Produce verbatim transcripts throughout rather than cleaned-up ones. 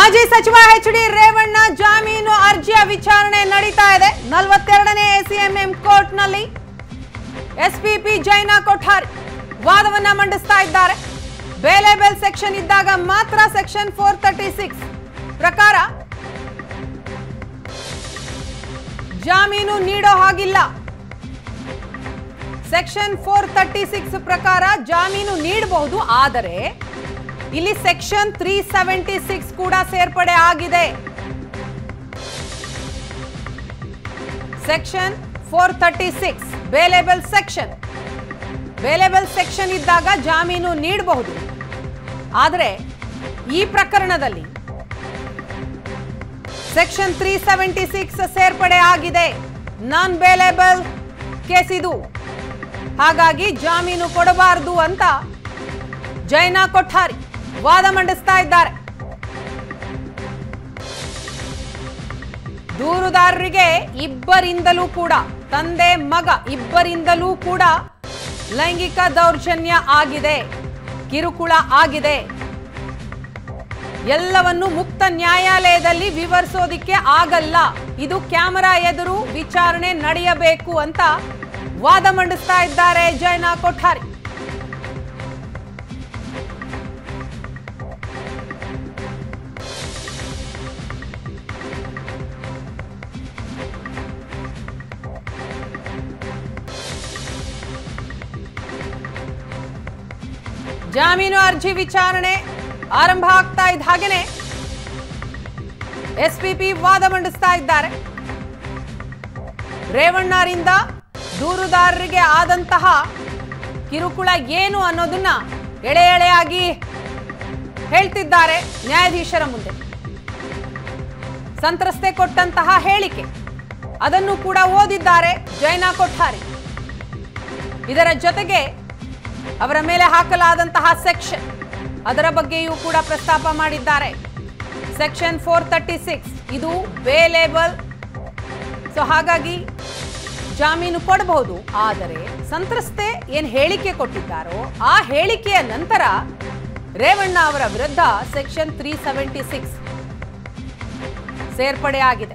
ಮಾಜಿ ಸಚಿವ H D Revanna ಜಾಮೀನು ಅರ್ಜಿಯ ವಿಚಾರಣೆ ನಡೀತಾ ಇದೆ. ನಲವತ್ತೆರಡನೇ ಎಸಿಎಂಎಂ ಕೋರ್ಟ್ನಲ್ಲಿ ಎಸ್ಪಿಪಿ ಜೈನಾ ಕೊಠಾರಿ ವಾದವನ್ನ ಮಂಡಿಸ್ತಾ ಇದ್ದಾರೆ. ಬೇಲೇಬಲ್ ಸೆಕ್ಷನ್ ಇದ್ದಾಗ ಮಾತ್ರ ಸೆಕ್ಷನ್ ಫೋರ್ ತರ್ಟಿ ಸಿಕ್ಸ್ ಪ್ರಕಾರ ಜಾಮೀನು ನೀಡೋ ಹಾಗಿಲ್ಲ. ಸೆಕ್ಷನ್ ಫೋರ್ ತರ್ಟಿ ಸಿಕ್ಸ್ ಪ್ರಕಾರ ಜಾಮೀನು ನೀಡಬಹುದು, ಆದರೆ ಇಲ್ಲಿ ಸೆಕ್ಷನ್ ತ್ರೀ ಸೆವೆಂಟಿ ಸಿಕ್ಸ್ ಕೂಡ ಸೇರ್ಪಡೆ ಆಗಿದೆ. Section four thirty six bailable section bailable section ಇದ್ದಾಗ ಜಾಮೀನು ನೀಡಬಹುದು, ಆದರೆ ಈ ಪ್ರಕರಣದಲ್ಲಿ ಸೆಕ್ಷನ್ ತ್ರೀ ಸೆವೆಂಟಿ ಸಿಕ್ಸ್ ಸೇರ್ಪಡೆ ಆಗಿದೆ. ನಾನ್ ಬೇಲೇಬಲ್ ಕೇಸ್ ಇದು, ಹಾಗಾಗಿ ಜಾಮೀನು ಕೊಡಬಾರದು ಅಂತ ಜೈನಾ ಕೊಠಾರಿ ವಾದ ಮಂಡಿಸ್ತಾ ಇದ್ದಾರೆ. ದೂರುದಾರರಿಗೆ ಇಬ್ಬರಿಂದಲೂ ಕೂಡ, ತಂದೆ ಮಗ ಇಬ್ಬರಿಂದಲೂ ಕೂಡ ಲೈಂಗಿಕ ದೌರ್ಜನ್ಯ ಆಗಿದೆ, ಕಿರುಕುಳ ಆಗಿದೆ. ಎಲ್ಲವನ್ನು ಮುಕ್ತ ನ್ಯಾಯಾಲಯದಲ್ಲಿ ವಿವರಿಸೋದಿಕ್ಕೆ ಆಗಲ್ಲ, ಇದು ಕ್ಯಾಮೆರಾ ಎದುರು ವಿಚಾರಣೆ ನಡೆಯಬೇಕು ಅಂತ ವಾದ ಮಂಡಿಸ್ತಾ ಇದ್ದಾರೆ ಜೈನಾ ಕೊಠಾರಿ. ಜಾಮೀನು ಅರ್ಜಿ ವಿಚಾರಣೆ ಆರಂಭ ಆಗ್ತಾ ಇದ್ದ ಹಾಗೇನೆ ಎಸ್ಪಿಪಿ ವಾದ ಮಂಡಿಸ್ತಾ ಇದ್ದಾರೆ. ರೇವಣ್ಣರಿಂದ ದೂರುದಾರರಿಗೆ ಆದಂತಹ ಕಿರುಕುಳ ಏನು ಅನ್ನೋದನ್ನ ಎಳೆ ಎಳೆಯಾಗಿ ಹೇಳ್ತಿದ್ದಾರೆ ನ್ಯಾಯಾಧೀಶರ ಮುಂದೆ. ಸಂತ್ರಸ್ತೆ ಕೊಟ್ಟಂತಹ ಹೇಳಿಕೆ ಅದನ್ನು ಕೂಡ ಓದಿದ್ದಾರೆ ಜೈನಾ ಕೊಠಾರಿ. ಇದರ ಜೊತೆಗೆ ಅವರ ಮೇಲೆ ಹಾಕಲಾದಂತಹ ಸೆಕ್ಷನ್ ಅದರ ಬಗ್ಗೆಯೂ ಕೂಡ ಪ್ರಸ್ತಾಪ ಮಾಡಿದ್ದಾರೆ. ಸೆಕ್ಷನ್ ಫೋರ್ ತರ್ಟಿ ಸಿಕ್ಸ್ ಇದು ಬೇಲೇಬಲ್, ಸೊ ಹಾಗಾಗಿ ಜಾಮೀನು ಕೊಡಬಹುದು, ಆದರೆ ಸಂತ್ರಸ್ತೆ ಏನ್ ಹೇಳಿಕೆ ಕೊಟ್ಟಿದ್ದಾರೋ ಆ ಹೇಳಿಕೆಯ ನಂತರ ರೇವಣ್ಣ ಅವರ ವಿರುದ್ಧ ಸೆಕ್ಷನ್ ತ್ರೀ ಸೆವೆಂಟಿ ಸಿಕ್ಸ್ ಸೇರ್ಪಡೆ ಆಗಿದೆ.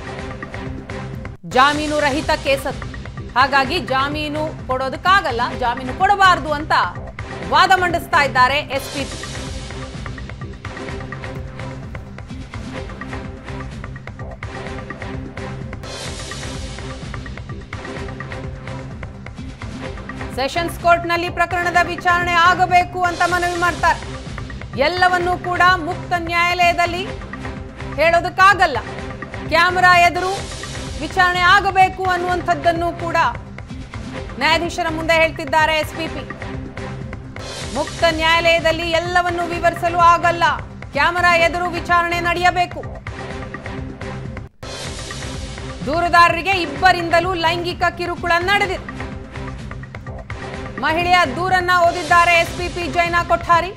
ಜಾಮೀನು ರಹಿತ ಕೇಸದು, ಹಾಗಾಗಿ ಜಾಮೀನು ಕೊಡೋದಕ್ಕಾಗಲ್ಲ, ಜಾಮೀನು ಕೊಡಬಾರದು ಅಂತ ವಾದ ಮಂಡಿಸ್ತಾ ಇದ್ದಾರೆ ಎಸ್ಪಿಪಿ. ಸೆಷನ್ಸ್ ಕೋರ್ಟ್ನಲ್ಲಿ ಪ್ರಕರಣದ ವಿಚಾರಣೆ ಆಗಬೇಕು ಅಂತ ಮನವಿ ಮಾಡ್ತಾರೆ. ಎಲ್ಲವನ್ನೂ ಕೂಡ ಮುಕ್ತ ನ್ಯಾಯಾಲಯದಲ್ಲಿ ಹೇಳೋದಕ್ಕಾಗಲ್ಲ, ಕ್ಯಾಮೆರಾ ಎದುರು ವಿಚಾರಣೆ ಆಗಬೇಕು ಅನ್ನುವಂಥದ್ದನ್ನು ಕೂಡ ನ್ಯಾಯಾಧೀಶರ ಮುಂದೆ ಹೇಳ್ತಿದ್ದಾರೆ ಎಸ್ಪಿಪಿ. ಮುಕ್ತ ನ್ಯಾಯಾಲಯದಲ್ಲಿ ಎಲ್ಲವನ್ನು ವಿವರಿಸಲು ಆಗಲ್ಲ, ಕ್ಯಾಮೆರಾ ಎದುರು ವಿಚಾರಣೆ ನಡೆಯಬೇಕು. ದೂರುದಾರರಿಗೆ ಇಬ್ಬರಿಂದಲೂ ಲೈಂಗಿಕ ಕಿರುಕುಳ ನಡೆದಿದೆ. ಮಹಿಳೆಯ ದೂರನ್ನ ಓದಿದ್ದಾರೆ ಎಸ್ಪಿಪಿ ಜೈನಾ ಕೊಠಾರಿ.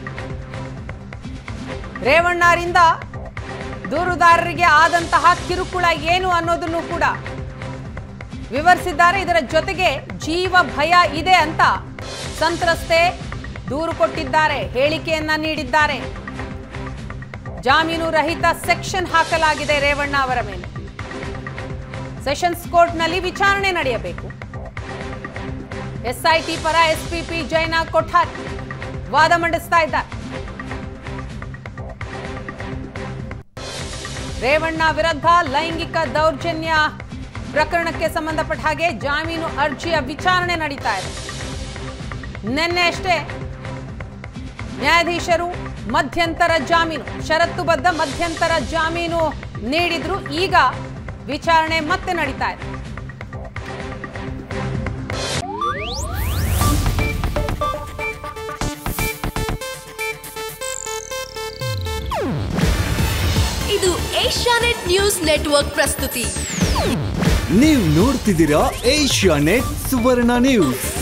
ರೇವಣ್ಣರಿಂದ ದೂರುದಾರರಿಗೆ ಆದಂತಹ ಕಿರುಕುಳ ಏನು ಅನ್ನೋದನ್ನು ಕೂಡ ವಿವರಿಸಿದ್ದಾರೆ. ಇದರ ಜೊತೆಗೆ ಜೀವ ಭಯ ಇದೆ ಅಂತ ಸಂತ್ರಸ್ತೆ ದೂರು ಕೊಟ್ಟಿದ್ದಾರೆ, ಹೇಳಿಕೆಯನ್ನ ನೀಡಿದ್ದಾರೆ. ಜಾಮೀನು ರಹಿತ ಸೆಕ್ಷನ್ ಹಾಕಲಾಗಿದೆ ರೇವಣ್ಣ ಅವರ ಮೇಲೆ. ಸೆಷನ್ಸ್ ಕೋರ್ಟ್ನಲ್ಲಿ ವಿಚಾರಣೆ ನಡೆಯಬೇಕು. ಎಸ್ಐಟಿ ಪರ ಎಸ್ಪಿಪಿ ಜೈನಾ ಕೊಠಾರಿ ವಾದ ಮಂಡಿಸ್ತಾ ಇದ್ದಾರೆ. ರೇವಣ್ಣ ವಿರುದ್ಧ ಲೈಂಗಿಕ ದೌರ್ಜನ್ಯ ಪ್ರಕರಣಕ್ಕೆ ಸಂಬಂಧಪಟ್ಟ ಹಾಗೆ ಜಾಮೀನು ಅರ್ಜಿಯ ವಿಚಾರಣೆ ನಡೀತಾ ಇದೆ. ನಿನ್ನೆ ಅಷ್ಟೇ ನ್ಯಾಯಾಧೀಶರು ಮಧ್ಯಂತರ ಜಾಮೀನು, ಷರತ್ತುಬದ್ಧ ಮಧ್ಯಂತರ ಜಾಮೀನು ನೀಡಿದ್ರು. ಈಗ ವಿಚಾರಣೆ ಮತ್ತೆ ನಡೀತಾ ಇದೆ. ಇದು ಏಷ್ಯಾನೆಟ್ ನ್ಯೂಸ್ ನೆಟ್ವರ್ಕ್ ಪ್ರಸ್ತುತಿ. ನೀವು ನೋಡ್ತಿದ್ದೀರಾ ಏಷ್ಯಾನೆಟ್ ಸುವರ್ಣ ನ್ಯೂಸ್.